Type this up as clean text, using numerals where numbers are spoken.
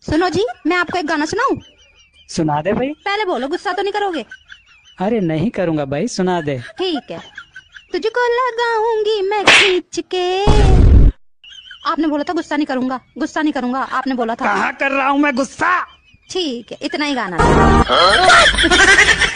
सुनो जी, मैं आपको एक गाना सुनाऊं? सुना दे भाई। पहले बोलो, गुस्सा तो नहीं करोगे? अरे नहीं करूंगा भाई, सुना दे। ठीक है। तुझको लगाऊंगी मैं खींच के। आपने बोला था गुस्सा नहीं करूंगा, गुस्सा नहीं करूंगा, आपने बोला था। कहाँ कर रहा हूँ मैं गुस्सा। ठीक है, इतना ही गाना था।